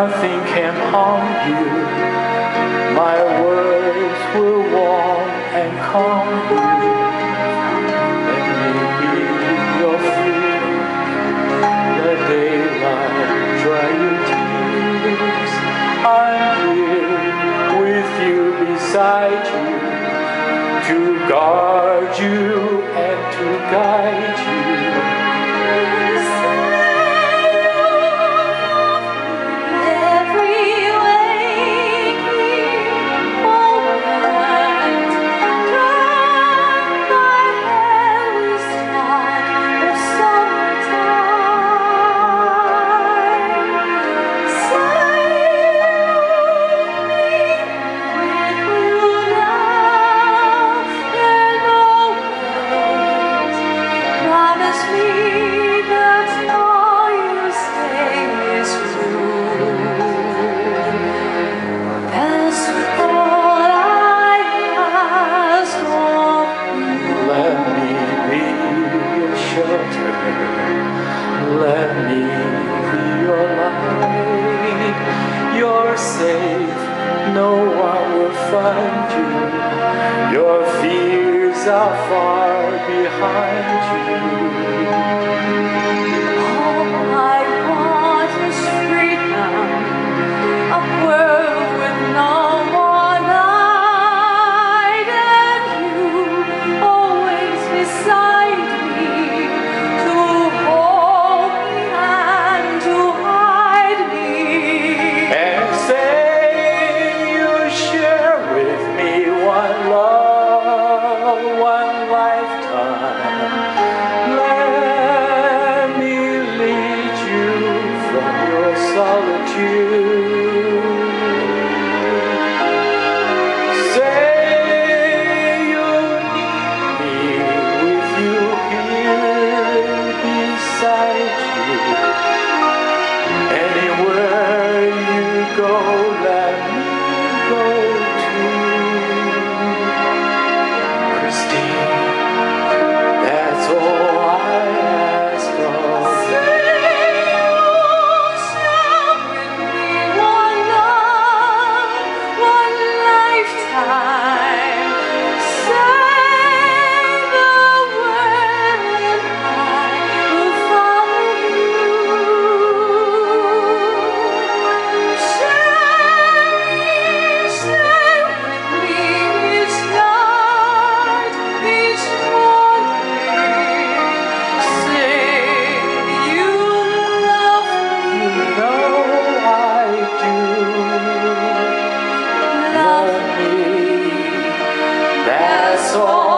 nothing can harm you. My words will warm and calm you. Let me be your freedom. Let daylight dry your tears. I'm here with you, beside you, to guard you and to guide you. Let me be your light. You're safe, no one will find you. Your fears are far behind you. All I want is freedom, a world with no more night, and you always beside me. Let me lead you from your solitude. Say you need me, with you here beside you. Anywhere you go, let me go too. Christine, that's all I ask of. Say you'll share with me one love, one lifetime. Say the word and I will follow you. Stay with me each night, each morning. Love me, that's all.